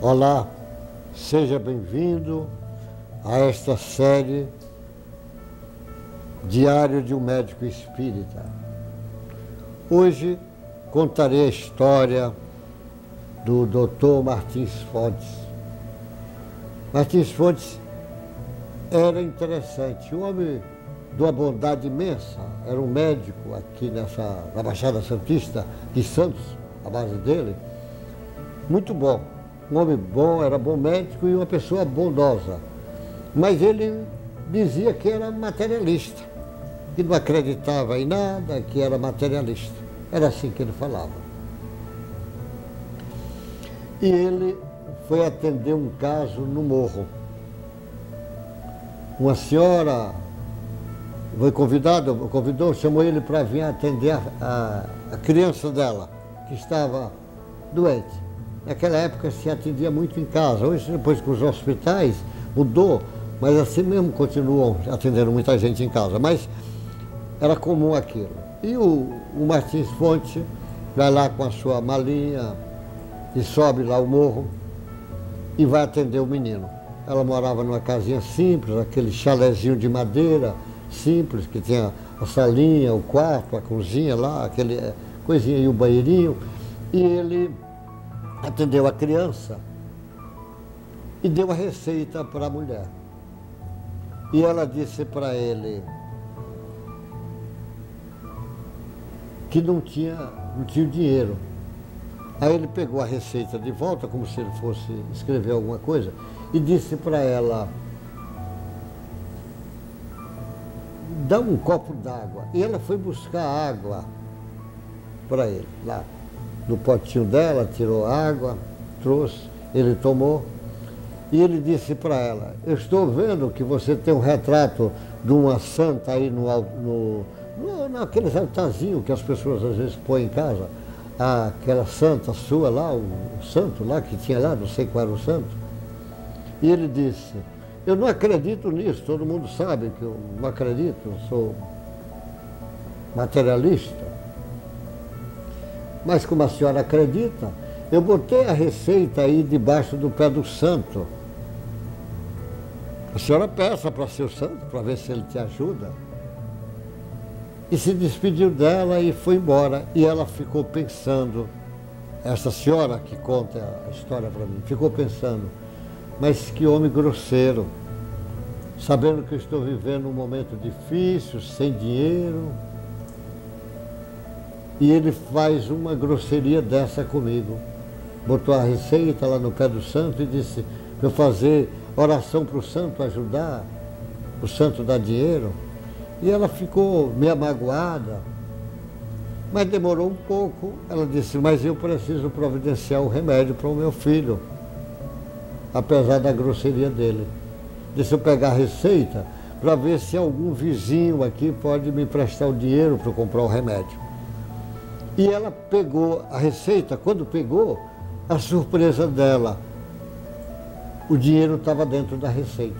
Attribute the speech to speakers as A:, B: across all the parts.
A: Olá, seja bem-vindo a esta série Diário de um Médico Espírita. Hoje contarei a história do Dr. Martins Fontes. Martins Fontes era interessante, um homem de uma bondade imensa, era um médico aqui na Baixada Santista de Santos, a base dele, muito bom. Um homem bom, era bom médico e uma pessoa bondosa. Mas ele dizia que era materialista, que não acreditava em nada, que era materialista. Era assim que ele falava. E ele foi atender um caso no Morro. Uma senhora foi convidou, chamou ele para vir atender a criança dela, que estava doente. Naquela época se atendia muito em casa. Hoje, depois com os hospitais, mudou, mas assim mesmo continuam atendendo muita gente em casa. Mas era comum aquilo. E o Martins Fontes vai lá com a sua malinha e sobe lá o morro e vai atender o menino. Ela morava numa casinha simples, aquele chalezinho de madeira simples, que tinha a salinha, o quarto, a cozinha lá, aquele coisinha e o banheirinho. E ele atendeu a criança e deu a receita para a mulher. E ela disse para ele que não tinha o dinheiro. Aí ele pegou a receita de volta, como se ele fosse escrever alguma coisa, e disse para ela: dá um copo d'água. E ela foi buscar água para ele, lá no potinho dela, tirou água, trouxe, ele tomou. E ele disse para ela: eu estou vendo que você tem um retrato de uma santa aí naqueles altarzinhos que as pessoas às vezes põem em casa. Aquela santa sua lá, o santo lá que tinha lá, não sei qual era o santo. E ele disse: eu não acredito nisso, todo mundo sabe que eu não acredito, eu sou materialista. Mas como a senhora acredita, eu botei a receita aí debaixo do pé do santo. A senhora peça para seu santo, para ver se ele te ajuda. E se despediu dela e foi embora. E ela ficou pensando, essa senhora que conta a história para mim, ficou pensando: mas que homem grosseiro, sabendo que eu estou vivendo um momento difícil, sem dinheiro, e ele faz uma grosseria dessa comigo. Botou a receita lá no pé do santo e disse para eu fazer oração para o santo ajudar, o santo dar dinheiro. E ela ficou meio magoada, mas demorou um pouco. Ela disse: mas eu preciso providenciar o remédio para o meu filho, apesar da grosseria dele. Deixa eu pegar a receita para ver se algum vizinho aqui pode me emprestar o dinheiro para eu comprar o remédio. E ela pegou a receita. Quando pegou, a surpresa dela, o dinheiro estava dentro da receita.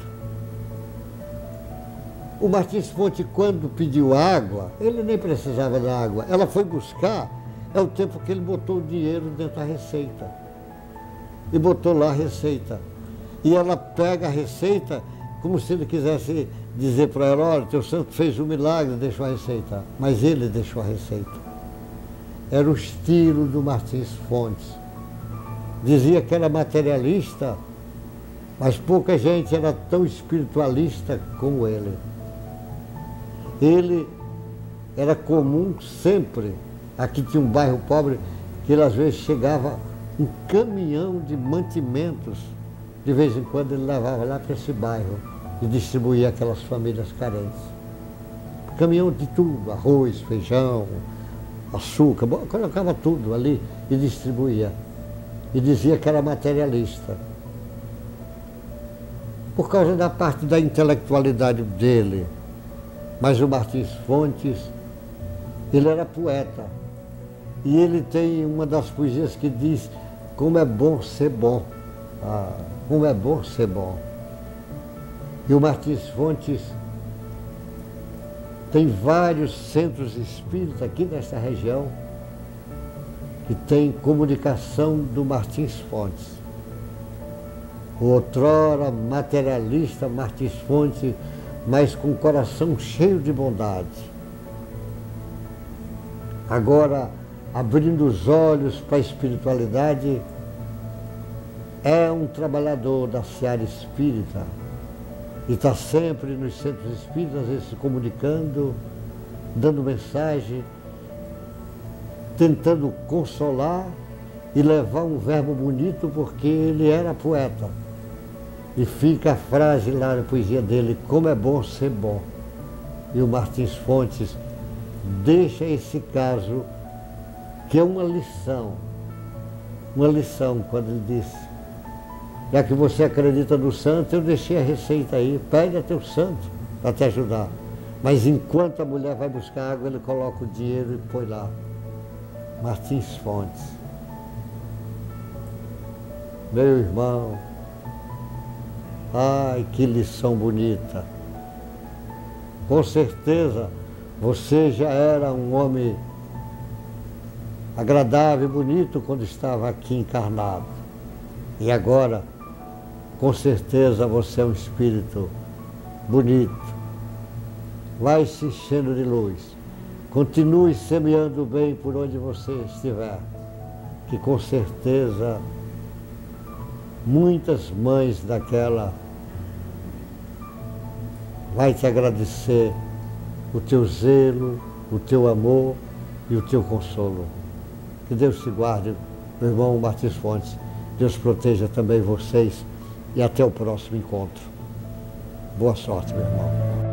A: O Martins Fontes, quando pediu água, ele nem precisava da água. Ela foi buscar, é o tempo que ele botou o dinheiro dentro da receita. E botou lá a receita. E ela pega a receita como se ele quisesse dizer para ela: olha, teu santo fez um milagre, deixou a receita. Mas ele deixou a receita. Era o estilo do Martins Fontes. Dizia que era materialista, mas pouca gente era tão espiritualista como ele. Ele era comum sempre. Aqui tinha um bairro pobre que ele às vezes chegava um caminhão de mantimentos. De vez em quando ele levava lá para esse bairro e distribuía aquelas famílias carentes. Caminhão de tudo, arroz, feijão, açúcar, colocava tudo ali e distribuía. E dizia que era materialista. Por causa da parte da intelectualidade dele. Mas o Martins Fontes, ele era poeta. E ele tem uma das poesias que diz: como é bom ser bom. Como é bom ser bom. E o Martins Fontes tem vários centros espíritas aqui nessa região que tem comunicação do Martins Fontes. O outrora materialista Martins Fontes, mas com o coração cheio de bondade. Agora, abrindo os olhos para a espiritualidade, é um trabalhador da seara espírita e está sempre nos centros espíritas, às vezes se comunicando, dando mensagem, tentando consolar e levar um verbo bonito, porque ele era poeta. E fica a frase lá na poesia dele: como é bom ser bom. E o Martins Fontes deixa esse caso, que é uma lição quando ele disse: já que você acredita no santo, eu deixei a receita aí, pede a teu santo para te ajudar. Mas enquanto a mulher vai buscar água, ele coloca o dinheiro e põe lá. Martins Fontes. Meu irmão, ai, que lição bonita. Com certeza, você já era um homem agradável e bonito quando estava aqui encarnado. E agora, com certeza, você é um espírito bonito. Vai se enchendo de luz. Continue semeando o bem por onde você estiver. Que com certeza, muitas mães daquela vai te agradecer o teu zelo, o teu amor e o teu consolo. Que Deus te guarde, meu irmão Martins Fontes. Deus proteja também vocês e até o próximo encontro. Boa sorte, meu irmão.